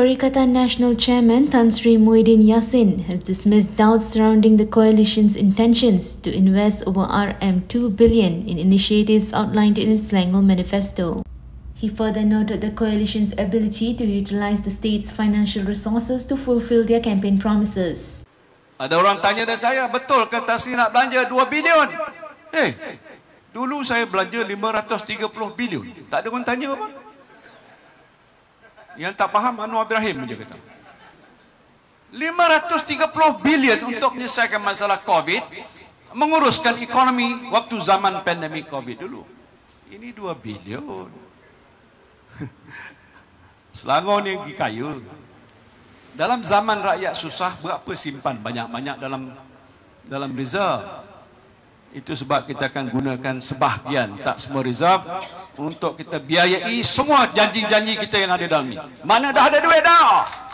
Perikatan Nasional Chairman Tan Sri Muhyiddin Yassin has dismissed doubts surrounding the coalition's intentions to invest over RM2 billion in initiatives outlined in its Selangor Manifesto. He further noted the coalition's ability to utilise the state's financial resources to fulfill their campaign promises. Ada orang tanya dengan saya, betul ke Tan Sri nak belanja 2 bilion? Dulu saya belanja 530 bilion. Tak ada orang tanya apa? Yang tak faham Anwar Ibrahim je kata. 530 bilion untuk menyelesaikan masalah COVID, menguruskan ekonomi waktu zaman pandemik COVID dulu. Ini 2 bilion. Selangor ni kaya. Dalam zaman rakyat susah, berapa simpan banyak-banyak dalam reserve. Itu sebab kita akan gunakan sebahagian, tak semua reserve, untuk kita biayai semua janji-janji kita yang ada dalam ni. Mana dah ada duit dah.